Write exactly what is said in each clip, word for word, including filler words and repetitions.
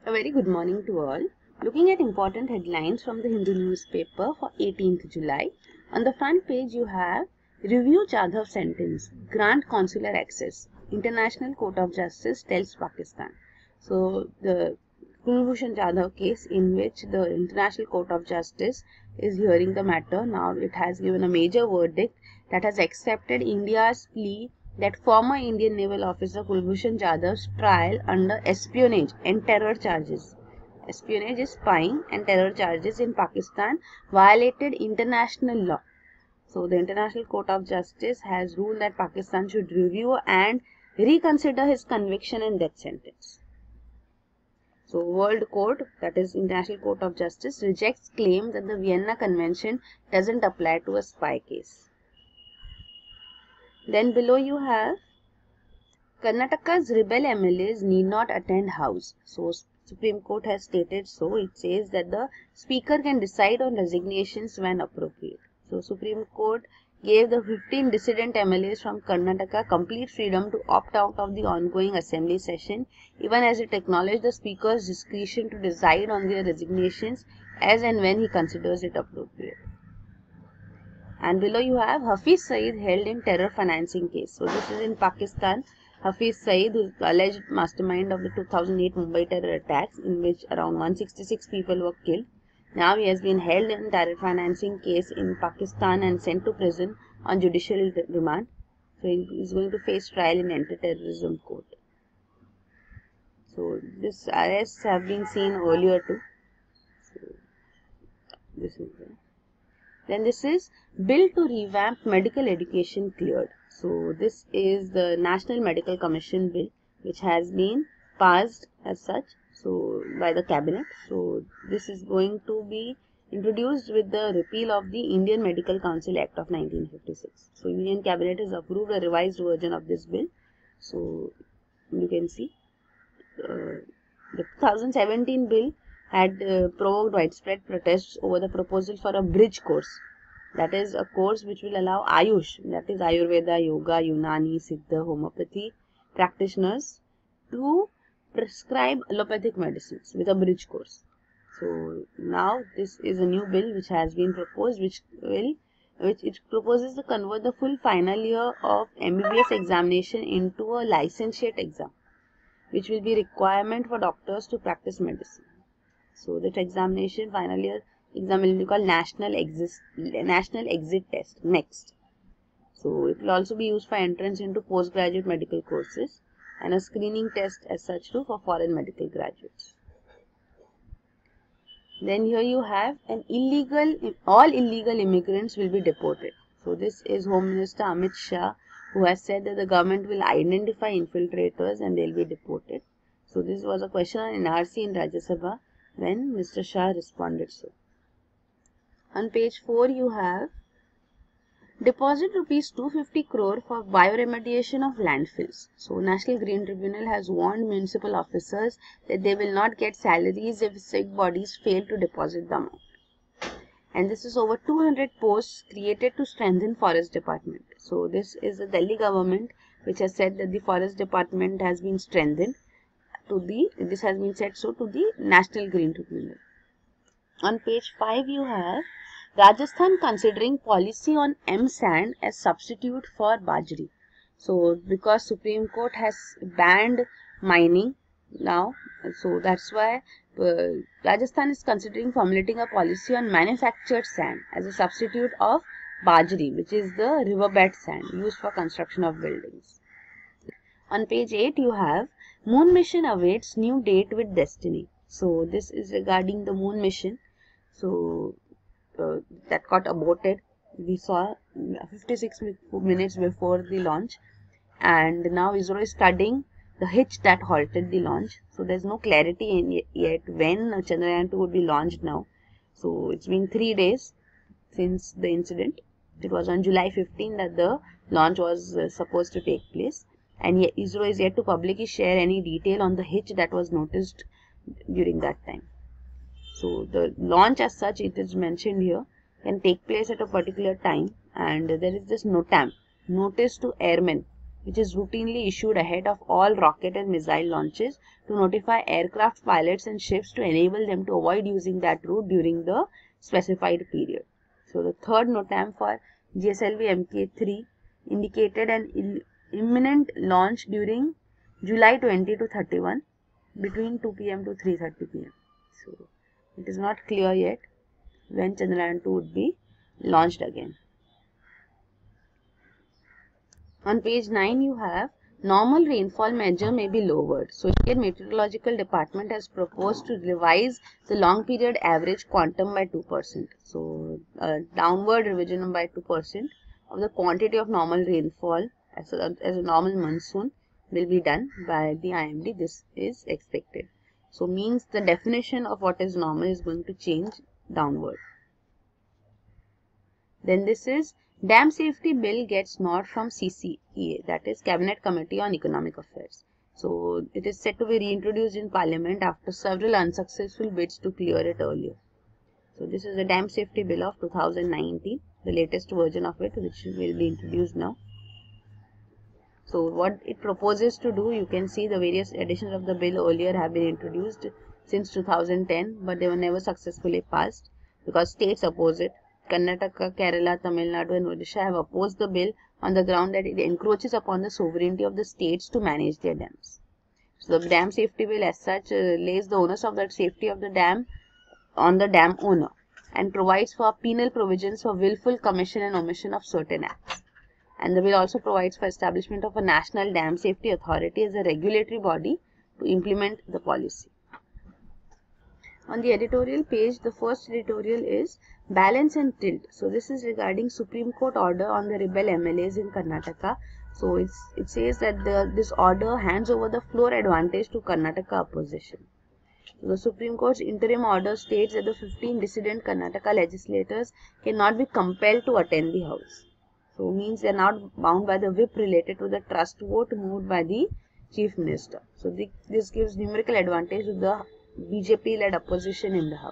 A very good morning to all. Looking at important headlines from the Hindu newspaper for eighteenth July. On the front page you have Review Jadhav sentence, grant consular access. International Court of Justice tells Pakistan. So the Kulbhushan Jadhav case, in which the International Court of Justice is hearing the matter. Now it has given a major verdict that has accepted India's plea that former Indian naval officer Kulbhushan Jadhav's trial under espionage and terror charges. Espionage is spying, and terror charges in Pakistan violated international law. So the International Court of Justice has ruled that Pakistan should review and reconsider his conviction and death sentence. So World Court, that is International Court of Justice, rejects claim that the Vienna Convention doesn't apply to a spy case. Then below you have Karnataka's rebel M L As need not attend House. So Supreme Court has stated so. It says that the Speaker can decide on resignations when appropriate. So Supreme Court gave the fifteen dissident M L As from Karnataka complete freedom to opt out of the ongoing assembly session, even as it acknowledged the Speaker's discretion to decide on their resignations as and when he considers it appropriate. And below you have Hafiz Saeed held in terror financing case. So this is in Pakistan. Hafiz Saeed, who is the alleged mastermind of the two thousand eight Mumbai terror attacks, in which around one hundred sixty-six people were killed. Now he has been held in terror financing case in Pakistan and sent to prison on judicial remand. So he is going to face trial in anti-terrorism court. So this arrests have been seen earlier too. So this is there. Then this is Bill to revamp medical education cleared. So this is the National Medical Commission bill, which has been passed as such so by the cabinet. So this is going to be introduced with the repeal of the Indian Medical Council Act of nineteen fifty-six. So Union Cabinet has approved a revised version of this bill. So you can see uh, the two thousand seventeen bill had uh, provoked widespread protests over the proposal for a bridge course. That is a course which will allow Ayush, that is Ayurveda, Yoga, Unani, Siddha, Homeopathy practitioners to prescribe allopathic medicines with a bridge course. So now this is a new bill which has been proposed, which will which it proposes to convert the full final year of M B B S examination into a licentiate exam, which will be requirement for doctors to practice medicine. So that examination, final year exam, will be called National Exit National Exit Test. Next. So it will also be used for entrance into postgraduate medical courses and a screening test as such too for foreign medical graduates. Then here you have an illegal, all illegal immigrants will be deported. So this is Home Minister Amit Shah, who has said that the government will identify infiltrators and they will be deported. So this was a question on N R C in Rajya Sabha when Mister Shah responded so. On page four you have deposit rupees two hundred fifty crore for bioremediation of landfills. So National Green Tribunal has warned municipal officers that they will not get salaries if sick bodies fail to deposit the amount. And this is over two hundred posts created to strengthen forest department. So this is the Delhi government which has said that the forest department has been strengthened to the, this has been said so to the National Green Tribunal. On page five you have Rajasthan considering policy on M sand as substitute for Bajri. So because Supreme Court has banned mining now, so that's why uh, Rajasthan is considering formulating a policy on manufactured sand as a substitute of Bajri, which is the riverbed sand used for construction of buildings. On page eight you have Moon mission awaits new date with destiny. So this is regarding the moon mission. So uh, that got aborted. We saw fifty-six minutes before the launch, and now ISRO is studying the hitch that halted the launch. So there's no clarity in yet when Chandrayaan two would be launched now. So it's been three days since the incident. It was on July fifteenth that the launch was uh, supposed to take place, and yet ISRO is yet to publicly share any detail on the hitch that was noticed during that time. So the launch as such, it is mentioned here, can take place at a particular time, and there is this NOTAM, Notice to Airmen, which is routinely issued ahead of all rocket and missile launches to notify aircraft pilots and ships to enable them to avoid using that route during the specified period. So the third NOTAM for G S L V M K three indicated an imminent launch during July twenty to thirty-one between two p m to three thirty p m So it is not clear yet when Chandrayaan two would be launched again. On page nine you have normal rainfall measure may be lowered. So Indian Meteorological Department has proposed to revise the long period average quantum by two percent. So a downward revision by two percent of the quantity of normal rainfall as a, as a normal monsoon will be done by the I M D. This is expected. So means the definition of what is normal is going to change downward. Then this is Dam Safety Bill gets nod from C C E A, that is Cabinet Committee on Economic Affairs. So it is set to be reintroduced in Parliament after several unsuccessful bids to clear it earlier. So this is the Dam Safety Bill of two thousand nineteen, the latest version of it, which will be introduced now. So what it proposes to do, you can see the various editions of the bill earlier have been introduced since two thousand ten, but they were never successfully passed because states oppose it. Karnataka, Kerala, Tamil Nadu and Odisha have opposed the bill on the ground that it encroaches upon the sovereignty of the states to manage their dams. So the Dam Safety Bill as such uh, lays the onus of that safety of the dam on the dam owner and provides for penal provisions for willful commission and omission of certain acts. And the bill also provides for establishment of a National Dam Safety Authority as a regulatory body to implement the policy. On the editorial page, the first editorial is Balance and Tilt. So this is regarding Supreme Court order on the rebel M L As in Karnataka. So it's, it says that the, this order hands over the floor advantage to Karnataka opposition. So the Supreme Court's interim order states that the fifteen dissident Karnataka legislators cannot be compelled to attend the House. So means they are not bound by the whip related to the trust vote moved by the Chief Minister. So the, this gives numerical advantage to the B J P-led opposition in the House.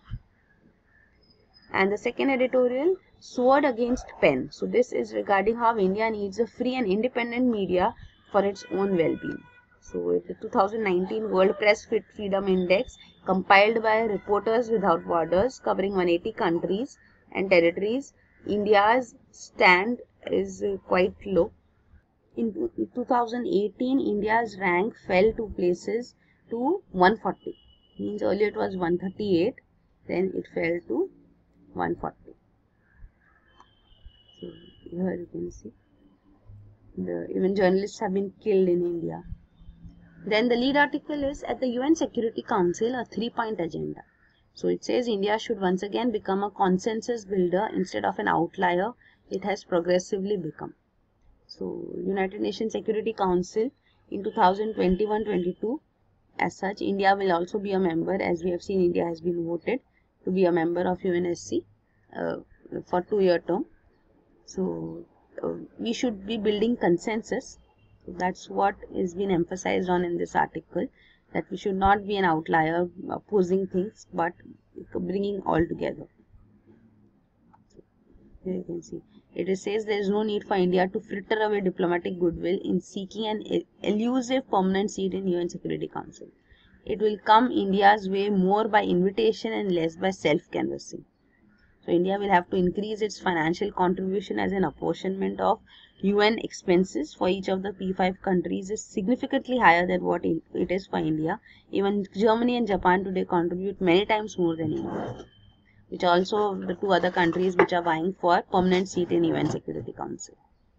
And the second editorial, Sword Against Pen. So this is regarding how India needs a free and independent media for its own well-being. So the two thousand nineteen World Press Freedom Index compiled by Reporters Without Borders covering one hundred eighty countries and territories, India's stand is quite low. In two thousand eighteen, India's rank fell two places to one hundred forty. Means earlier it was one hundred thirty-eight, then it fell to one hundred forty. So here you can see the even journalists have been killed in India. Then the lead article is at the U N Security Council, a three-point agenda. So it says India should once again become a consensus builder instead of an outlier it has progressively become. So United Nations Security Council in two thousand twenty-one twenty-two, as such India will also be a member. As we have seen, India has been voted to be a member of U N S C uh, for two-year term. So uh, we should be building consensus. So that's what is being emphasized on in this article, that we should not be an outlier opposing things but bringing all together. So here you can see it says there is no need for India to fritter away diplomatic goodwill in seeking an elusive permanent seat in U N Security Council. It will come India's way more by invitation and less by self-canvassing. So India will have to increase its financial contribution as an apportionment of U N expenses for each of the P five countries is significantly higher than what it is for India. Even Germany and Japan today contribute many times more than India, which are also the two other countries which are vying for permanent seat in U N Security Council.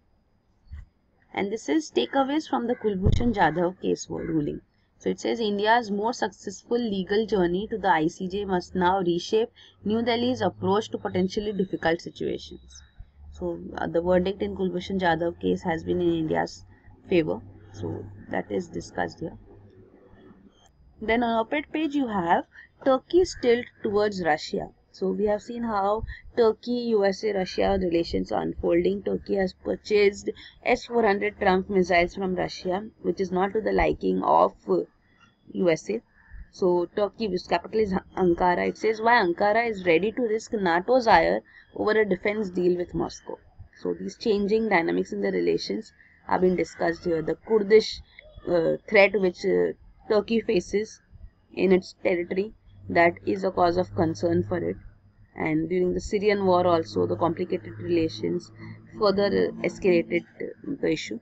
And this is takeaways from the Kulbhushan Jadhav case ruling. So it says India's more successful legal journey to the I C J must now reshape New Delhi's approach to potentially difficult situations. So uh, the verdict in Kulbhushan Jadhav case has been in India's favor. So that is discussed here. Then on op-ed page you have Turkey's tilt towards Russia. So we have seen how Turkey, U S A, Russia relations are unfolding. Turkey has purchased S four hundred Trump missiles from Russia, which is not to the liking of uh, U S A. So Turkey, whose capital is Ankara, it says why Ankara is ready to risk NATO's ire over a defense deal with Moscow. So these changing dynamics in the relations have been discussed here. The Kurdish uh, threat which uh, Turkey faces in its territory, that is a cause of concern for it. And during the Syrian war also, the complicated relations further escalated the issue.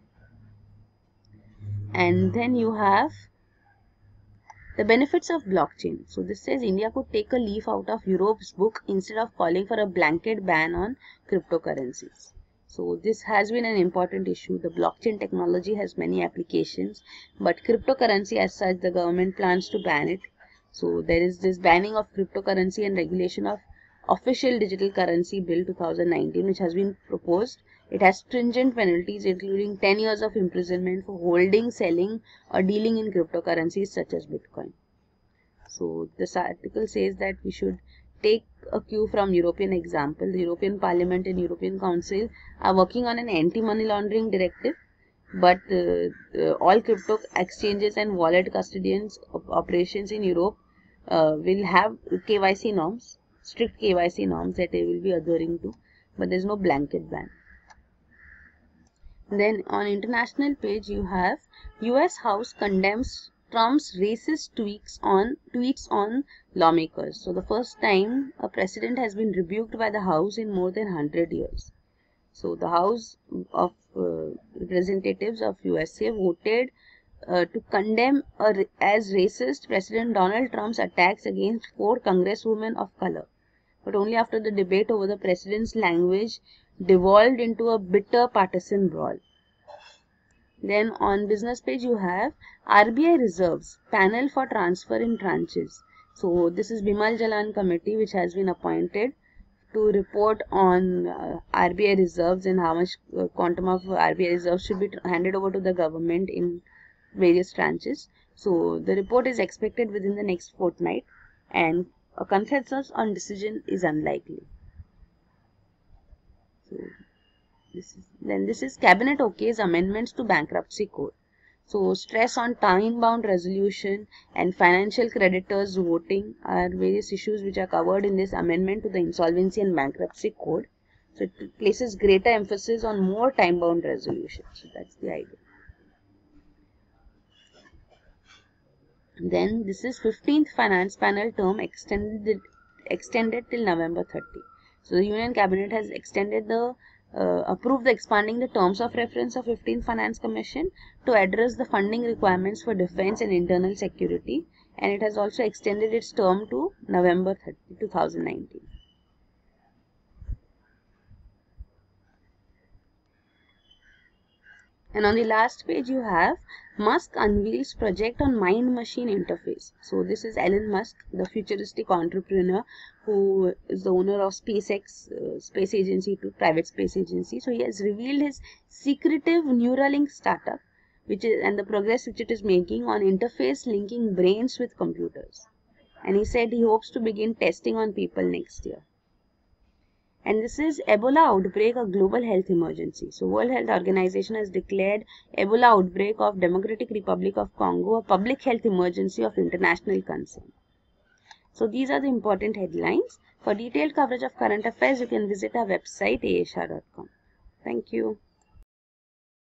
And then you have the benefits of blockchain. So this says India could take a leaf out of Europe's book instead of calling for a blanket ban on cryptocurrencies. So this has been an important issue. The blockchain technology has many applications, but cryptocurrency as such, the government plans to ban it. So there is this banning of cryptocurrency and regulation of official digital currency bill two thousand nineteen, which has been proposed. It has stringent penalties including ten years of imprisonment for holding, selling or dealing in cryptocurrencies such as Bitcoin. So this article says that we should take a cue from European example. The European Parliament and European Council are working on an anti-money laundering directive, but uh, uh, all crypto exchanges and wallet custodians operations in Europe uh, will have K Y C norms, strict K Y C norms that they will be adhering to, but there is no blanket ban. Then on international page you have U S House condemns Trump's racist tweets on tweets on lawmakers. So the first time a president has been rebuked by the House in more than one hundred years. So the House of uh, Representatives of U S A voted uh, to condemn a, as racist President Donald Trump's attacks against four congresswomen of color. But only after the debate over the president's language devolved into a bitter partisan brawl. Then on business page you have R B I reserves panel for transfer in tranches. So this is Bimal Jalan committee which has been appointed to report on uh, R B I reserves and how much uh, quantum of R B I reserves should be handed over to the government in various tranches. So the report is expected within the next fortnight and a consensus on decision is unlikely. So this is, then this is Cabinet okays amendments to Bankruptcy Code. So stress on time-bound resolution and financial creditors voting are various issues which are covered in this amendment to the Insolvency and Bankruptcy Code. So it places greater emphasis on more time-bound resolution. So that's the idea. Then this is fifteenth Finance Panel term extended extended till November thirtieth. So the Union Cabinet has extended the uh, approved the expanding the terms of reference of fifteenth Finance Commission to address the funding requirements for defense and internal security, and it has also extended its term to November thirtieth two thousand nineteen. And on the last page you have Musk unveils project on mind-machine interface. So this is Elon Musk, the futuristic entrepreneur who is the owner of SpaceX uh, space agency to private space agency. So he has revealed his secretive Neuralink startup, which is and the progress which it is making on interface linking brains with computers. And he said he hopes to begin testing on people next year. And this is Ebola outbreak, a global health emergency. So World Health Organization has declared Ebola outbreak of Democratic Republic of Congo a public health emergency of international concern. So these are the important headlines. For detailed coverage of current affairs, you can visit our website a s h a dot com. Thank you.